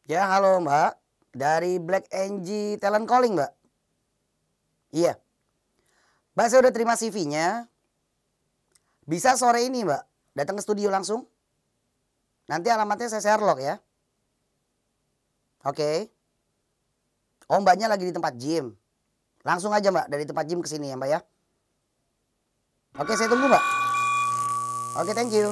Ya, halo Mbak. Dari Black NG Talent Calling, Mbak. Iya. Mbak, saya udah terima CV-nya. Bisa sore ini, Mbak. Datang ke studio langsung. Nanti alamatnya saya share log ya. Oke. Oh, Mbaknya lagi di tempat gym. Langsung aja, Mbak, dari tempat gym ke sini ya, Mbak ya. Oke, saya tunggu, Mbak. Oke, thank you.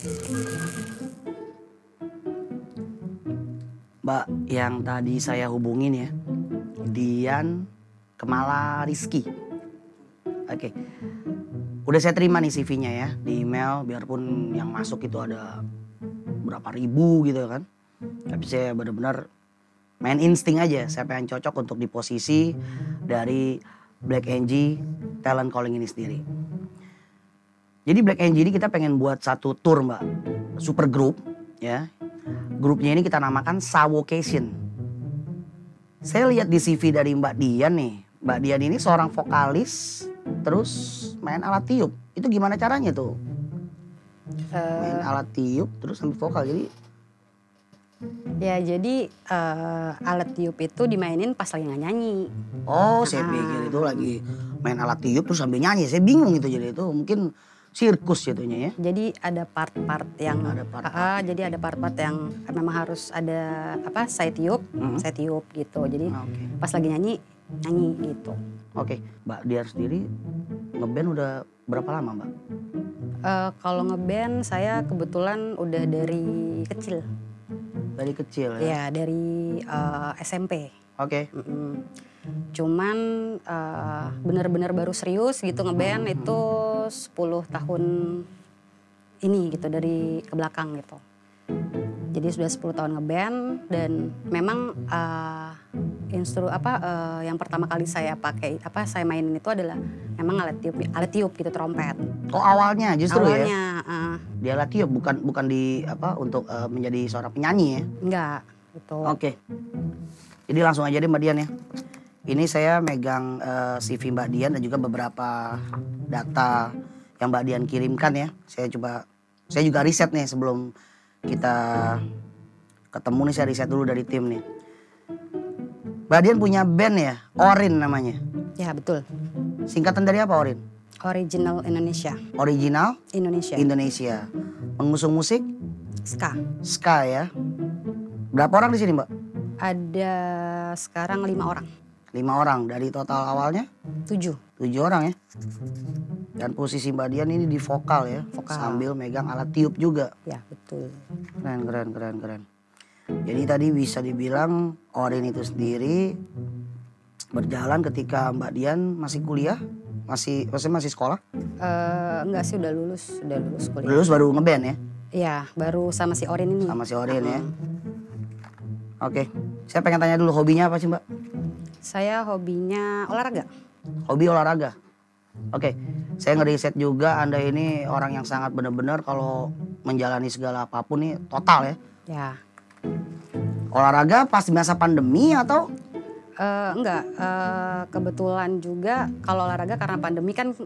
Mbak, yang tadi saya hubungin ya, Dian Kemala Rizky. Oke, udah saya terima nih CV-nya ya di email, biarpun yang masuk itu ada berapa ribu gitu kan. Tapi saya benar-benar main insting aja, saya pengen cocok untuk di posisi dari Black NG Talent Calling ini sendiri. Jadi Black NG ini kita pengen buat satu tour Mbak, super group ya. Grupnya ini kita namakan Sawocation. Saya lihat di CV dari Mbak Dian nih. Mbak Dian ini seorang vokalis, terus main alat tiup. Itu gimana caranya tuh? Main alat tiup, terus sambil vokal. Jadi alat tiup itu dimainin pas lagi nggak nyanyi. Oh, saya pikir itu lagi main alat tiup terus sambil nyanyi. Saya bingung itu, jadi itu mungkin sirkus jatuhnya ya. Jadi ada part-part yang Ada ada part-part yang memang harus ada saya tiup gitu. Jadi pas lagi nyanyi gitu. Oke, Mbak Dian sendiri ngeband udah berapa lama, Mbak? Kalau ngeband saya kebetulan udah dari kecil. Dari kecil ya? Ya, dari SMP. Oke. Cuman benar-benar baru serius gitu ngeband itu 10 tahun ini gitu, dari ke belakang gitu. Jadi sudah 10 tahun ngeband dan memang yang pertama kali saya pakai saya mainin itu adalah memang alat tiup gitu, trompet. Oh, awalnya justru ya? Awalnya Di alat tiup bukan di untuk menjadi seorang penyanyi ya? enggak gitu. Oke. Jadi langsung aja deh Mbak Dian ya. Ini saya megang CV Mbak Dian dan juga beberapa data yang Mbak Dian kirimkan ya. Saya juga riset nih sebelum kita ketemu nih, saya riset dulu dari tim nih. Mbak Dian punya band ya, Orin namanya. Ya, betul. Singkatan dari apa Orin? Original Indonesia. Original Indonesia. Indonesia. Pengusung musik Ska. ska ya. Berapa orang di sini Mbak? Ada sekarang 5 orang. 5 orang, dari total awalnya? 7 orang ya. Dan posisi Mbak Dian ini di vokal ya, Vokal. sambil megang alat tiup juga. Ya, betul. Keren. Jadi tadi bisa dibilang Orin itu sendiri berjalan ketika Mbak Dian masih kuliah, masih sekolah? Enggak sih, udah lulus kuliah. Lulus baru ngeband ya? Iya, baru sama si Orin ini. Sama si Orin ya. Oke, saya pengen tanya dulu hobinya apa sih Mbak? Saya hobinya olahraga. Hobi olahraga. Oke, saya ngeriset juga Anda ini orang yang sangat benar-benar kalau menjalani segala apapun nih total ya. Ya. Olahraga pas di masa pandemi atau? Enggak, kebetulan juga kalau olahraga karena pandemi kan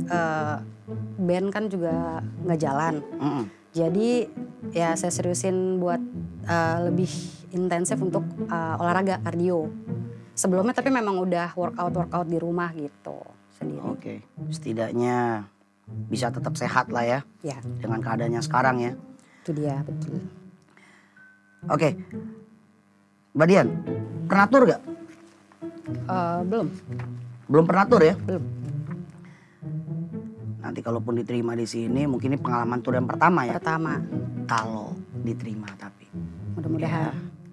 band kan juga nggak jalan. Jadi ya saya seriusin buat lebih intensif untuk olahraga kardio. Sebelumnya tapi memang udah workout di rumah gitu sendiri. Oke, setidaknya bisa tetap sehat lah ya. Ya. Dengan keadaannya sekarang ya. Itu dia, betul. Oke, Mbak Dian, pernah tur gak? Belum. Belum pernah tur ya? Belum. Nanti kalaupun diterima di sini mungkin ini pengalaman tur yang pertama ya? Pertama. Kalau diterima tapi. Mudah-mudahan. Ya.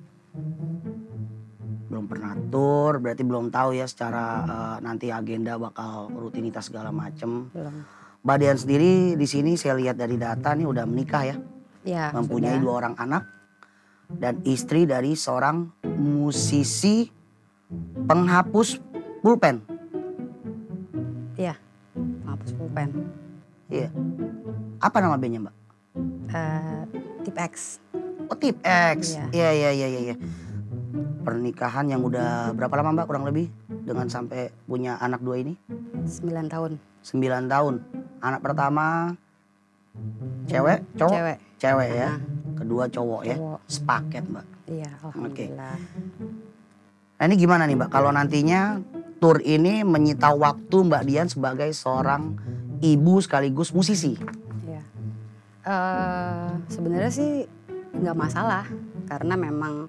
Belum pernah tur, berarti belum tahu ya secara nanti agenda bakal rutinitas segala macem. Belum. Mbak Dian sendiri di sini saya lihat dari data nih udah menikah ya? Ya, Mempunyai sudah. 2 orang anak dan istri dari seorang musisi penghapus pulpen. Iya, penghapus pulpen. Iya. Apa nama bandnya Mbak? Tip X. Oh, Tip X. Iya. Iya. Pernikahan yang udah berapa lama Mbak kurang lebih dengan sampai punya anak 2 ini? 9 tahun. 9 tahun. Anak pertama cewek, cowok? Cewek. Cewek ya. Kedua cowok ya, Cowok. sepaket Mbak. Iya, alhamdulillah. Nah ini gimana nih Mbak, kalau nantinya tur ini menyita waktu Mbak Dian sebagai seorang ibu sekaligus musisi? Iya. Sebenarnya sih nggak masalah karena memang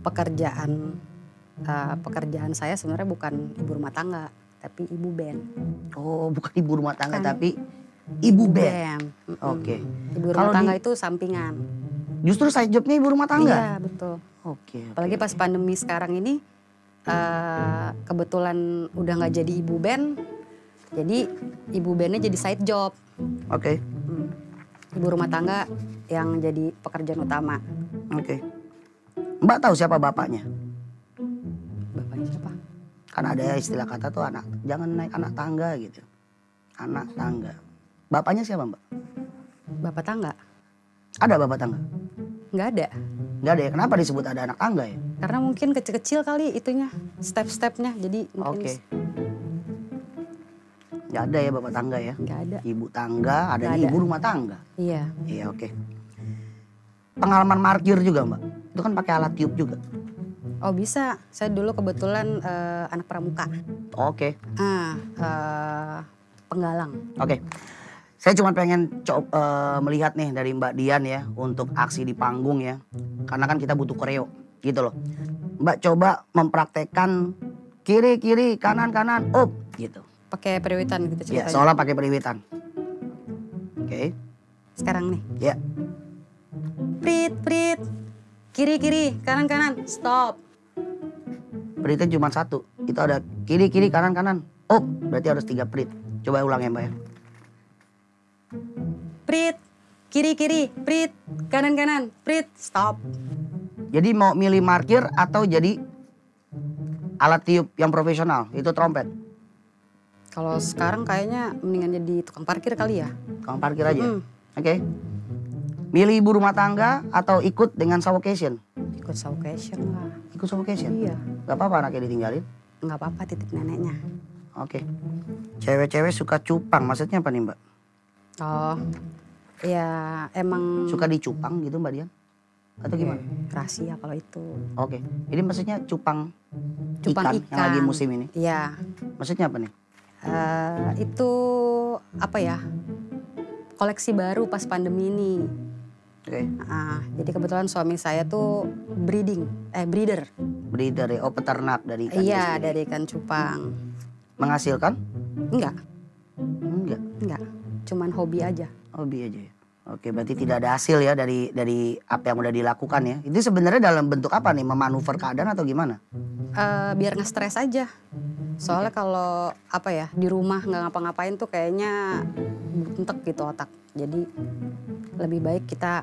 pekerjaan saya sebenarnya bukan ibu rumah tangga tapi ibu band. Oh bukan ibu rumah tangga Bukan. tapi ibu band. Oke. Oke. Ibu Kalau rumah tangga di- itu sampingan. Justru side jobnya ibu rumah tangga? Iya betul. Oke. Apalagi pas pandemi sekarang ini kebetulan udah nggak jadi ibu band, jadi ibu bandnya jadi side job. Oke. Ibu rumah tangga yang jadi pekerjaan utama. Oke. Mbak tahu siapa bapaknya? Bapaknya siapa? Kan ada istilah kata tuh anak, jangan naik anak tangga gitu. Anak tangga. Bapaknya siapa Mbak? Bapak tangga? Ada bapak tangga? Nggak ada. Nggak ada ya, kenapa disebut ada anak tangga ya? Karena mungkin kecil-kecil kali itunya, step-stepnya. Jadi mungkin Oke. Nggak ada ya bapak tangga ya? nggak ada. Ibu tangga, ada Nggak ada. ibu rumah tangga. Iya. Iya oke. Pengalaman markir juga Mbak? Itu kan pakai alat tiup juga? Oh bisa. Saya dulu kebetulan anak pramuka. Oke. Penggalang. Oke. Saya cuma pengen melihat nih dari Mbak Dian ya untuk aksi di panggung ya. Karena kan kita butuh koreo gitu loh. Mbak coba mempraktekkan kiri kanan up gitu. Pakai periwitan gitu Ya ceritanya. seolah pakai periwitan. Oke. Sekarang nih. Ya. Prit. Kiri, kanan, stop. Peritnya cuma satu. Itu ada kiri kanan up. Berarti harus 3 perit. Coba ulang ya Mbak ya. Prit, kiri, prit, kanan, prit, stop. Jadi mau milih markir atau jadi alat tiup yang profesional? Itu trompet. Kalau sekarang kayaknya mendingan jadi tukang parkir kali ya. Tukang parkir aja. Mm. Oke. Milih ibu rumah tangga atau ikut dengan suffocation? Ikut suffocation lah. Ikut suffocation? Iya. Gak apa-apa anaknya ditinggalin? Nggak apa-apa titip neneknya. Oke. Cewek-cewek suka cupang, maksudnya apa nih Mbak? Oh, ya emang Suka dicupang gitu Mbak Dian? Atau gimana? rahasia kalau itu. Oke. Ini maksudnya cupang, Cupang ikan yang lagi musim ini? Iya. Maksudnya apa nih? Itu apa ya? Koleksi baru pas pandemi ini. Oke. Jadi kebetulan suami saya tuh breeder. Breeder ya, peternak dari ikan itu Iya, sendiri. dari ikan cupang. Menghasilkan? Enggak, Enggak. cuman hobi aja. Hobi aja ya. Oke, berarti tidak ada hasil ya dari apa yang udah dilakukan ya. Itu sebenarnya dalam bentuk apa nih? Memanuver keadaan atau gimana? Biar nggak stres aja. Soalnya kalau apa ya di rumah nggak ngapa-ngapain tuh kayaknya buntek gitu otak. Jadi lebih baik kita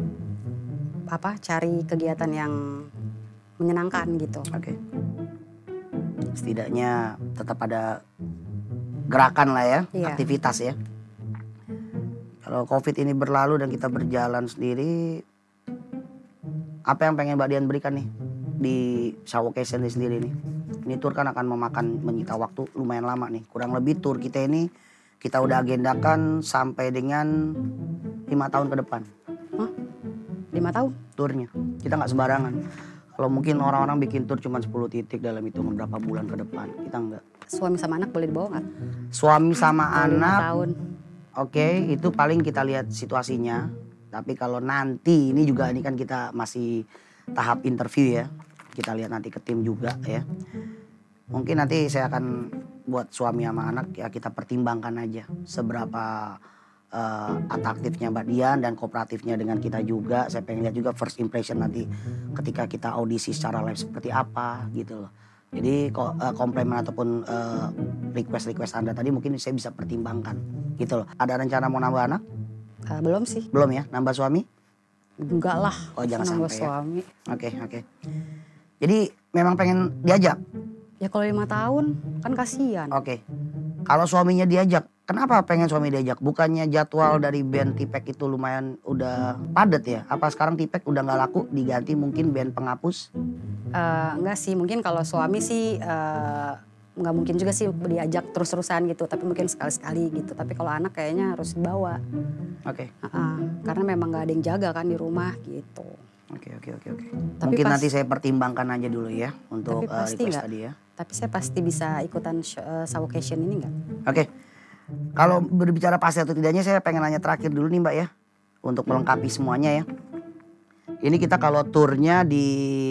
cari kegiatan yang menyenangkan gitu. Oke. Setidaknya tetap ada gerakan lah ya, Iya. aktivitas ya. Kalau COVID ini berlalu dan kita berjalan sendiri, apa yang pengen Mbak Dian berikan nih di Showcation ini sendiri nih? Ini tour kan akan menyita waktu lumayan lama nih. Kurang lebih tour kita ini kita udah agendakan sampai dengan 5 tahun ke depan. Hah? 5 tahun? Turnya kita nggak sembarangan. Kalau mungkin orang-orang bikin tour cuma 10 titik dalam hitungan berapa bulan ke depan, kita nggak. Suami sama anak boleh dibawa nggak? Suami sama Kalau 5 anak, tahun. oke, itu paling kita lihat situasinya. Tapi kalau nanti ini juga ini kan kita masih tahap interview ya. Kita lihat nanti ke tim juga ya. Mungkin nanti saya akan buat suami sama anak ya kita pertimbangkan aja seberapa atraktifnya Mbak Dian dan kooperatifnya dengan kita juga. Saya pengen lihat juga first impression nanti ketika kita audisi secara live seperti apa gitu loh. Jadi komplimen ataupun request Anda tadi mungkin saya bisa pertimbangkan gitu loh. Ada rencana mau nambah anak? Belum sih. Belum ya? Nambah suami? Enggak lah. Oh, jangan nambah sampai ya. suami. Oke. Jadi memang pengen diajak? Ya kalau 5 tahun kan kasihan. Oke. Kalau suaminya diajak, kenapa pengen suami diajak? Bukannya jadwal dari band Tipek itu lumayan udah padat ya? Apa sekarang Tipek udah nggak laku diganti mungkin band penghapus? Enggak sih, mungkin kalau suami sih nggak mungkin juga sih diajak terus-terusan gitu, tapi mungkin sekali-sekali gitu. Tapi kalau anak kayaknya harus dibawa. Oke. Karena memang nggak ada yang jaga kan di rumah gitu. Oke. Tapi Mungkin nanti saya pertimbangkan aja dulu ya untuk pasti request tadi ya. Tapi saya pasti bisa ikutan Savocation ini nggak? Oke. Kalau berbicara pasti atau tidaknya, saya pengen nanya terakhir dulu nih Mbak ya, untuk melengkapi semuanya ya. Ini kita kalau turnya di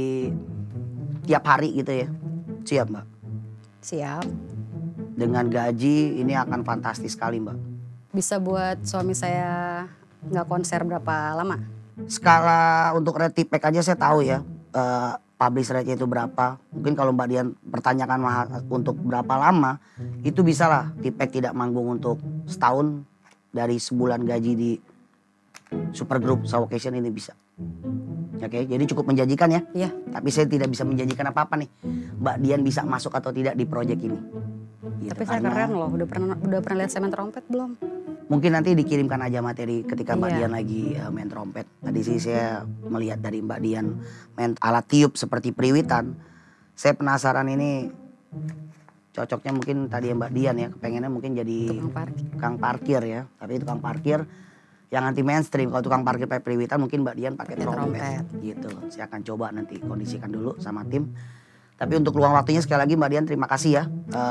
tiap hari gitu ya, siap Mbak? Siap. Dengan gaji ini akan fantastis sekali Mbak. Bisa buat suami saya nggak konser berapa lama? Skala untuk red tipek aja saya tahu ya, publish rate-nya itu berapa. Mungkin kalau Mbak Dian pertanyakan untuk berapa lama, itu bisa lah tipek tidak manggung untuk setahun dari sebulan gaji di Supergroup Savocation ini bisa. Oke, jadi cukup menjanjikan ya. Iya. Tapi saya tidak bisa menjanjikan apa-apa nih, Mbak Dian bisa masuk atau tidak di proyek ini. Gitu, Tapi saya keren loh, udah pernah lihat saya main trompet belum? Mungkin nanti dikirimkan aja materi ketika Mbak Iya. Dian lagi main trompet. Tadi sih saya melihat dari Mbak Dian main alat tiup seperti periwitan. Saya penasaran ini cocoknya mungkin tadi ya Mbak Dian ya, kepengennya mungkin jadi tukang parkir ya. Tapi tukang parkir yang anti mainstream. Kalau tukang parkir pakai periwitan mungkin Mbak Dian pakai trompet gitu. Saya akan coba nanti kondisikan dulu sama tim. Tapi untuk luang waktunya sekali lagi Mbak Dian terima kasih ya.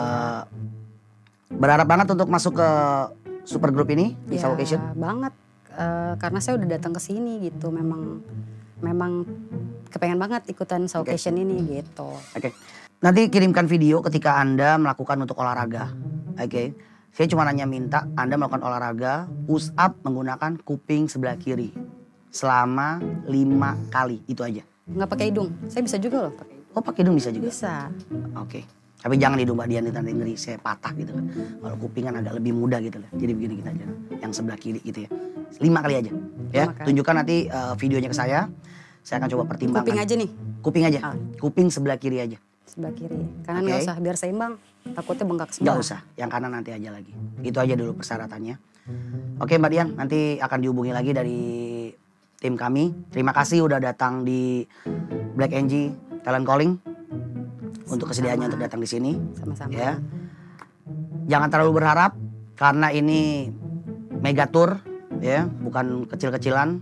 Berharap banget untuk masuk ke Supergroup ini di Savocation. Banget, karena saya udah datang ke sini gitu. Memang kepengen banget ikutan Savocation ini gitu. Oke. Nanti kirimkan video ketika Anda melakukan untuk olahraga. Oke. Saya cuma minta Anda melakukan olahraga push up menggunakan kuping sebelah kiri selama 5 kali, itu aja. Nggak pakai hidung, saya bisa juga loh pakai hidung. Oh pakai hidung bisa juga? Bisa. Oke. Tapi jangan hidung Mbak Dian nanti ngeri saya patah gitu kan. Kalau kuping kan agak lebih mudah gitu lah. Jadi begini kita aja. Yang sebelah kiri gitu ya. 5 kali aja. Ya, 5 kali. Tunjukkan nanti videonya ke saya. Saya akan coba pertimbangkan. Kuping aja nih? Kuping aja. Kuping sebelah kiri aja. Sebelah kiri. Kanan nggak usah, biar seimbang. Takutnya bengkak sebelah. Nggak usah, yang kanan nanti aja lagi. Itu aja dulu persyaratannya. Oke Mbak Dian, nanti akan dihubungi lagi dari tim kami. Terima kasih udah datang di Black Angie Talent Calling. Untuk kesediaannya untuk datang di sini. Sama-sama. Ya. Jangan terlalu berharap karena ini mega tour ya, bukan kecil-kecilan.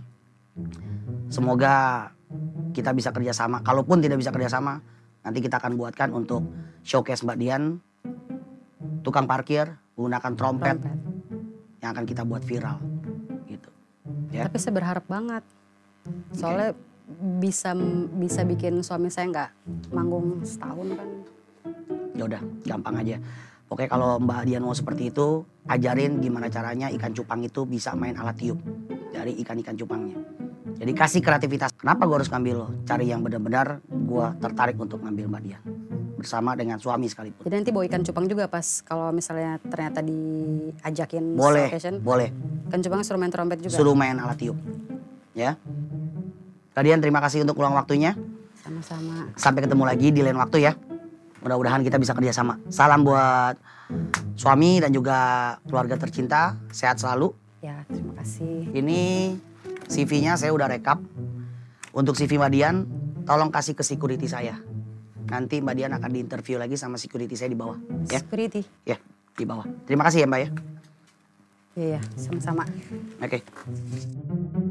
Semoga kita bisa kerjasama. Kalaupun tidak bisa kerjasama, nanti kita akan buatkan untuk showcase Mbak Dian, tukang parkir menggunakan trompet yang akan kita buat viral, gitu. Ya. Tapi saya berharap banget, soalnya bisa bikin suami saya nggak manggung setahun kan. Ya udah, gampang aja. Pokoknya kalau Mbak Dian mau seperti itu, ajarin gimana caranya ikan cupang itu bisa main alat tiup dari ikan-ikan cupangnya. Jadi kasih kreativitas. Kenapa gue harus ngambil lo? Cari yang benar-benar gue tertarik untuk ngambil Mbak Dian. Bersama dengan suami sekalipun. Jadi nanti bawa ikan cupang juga pas kalau misalnya ternyata diajakin boleh, Savocation. Boleh. Ikan cupang suruh main trompet juga? Suruh main alat tiup. Ya. Mbak Dian terima kasih untuk ulang waktunya. Sama-sama. Sampai ketemu lagi di lain waktu ya. Mudah-mudahan kita bisa kerjasama. Salam buat suami dan juga keluarga tercinta. Sehat selalu. Ya, terima kasih. Ini CV-nya saya udah rekap. Untuk CV Mbak Dian, tolong kasih ke security saya. Nanti Mbak Dian akan diinterview lagi sama security saya di bawah. Ya? Security? Ya, di bawah. Terima kasih ya Mbak ya. Iya, sama-sama. Oke.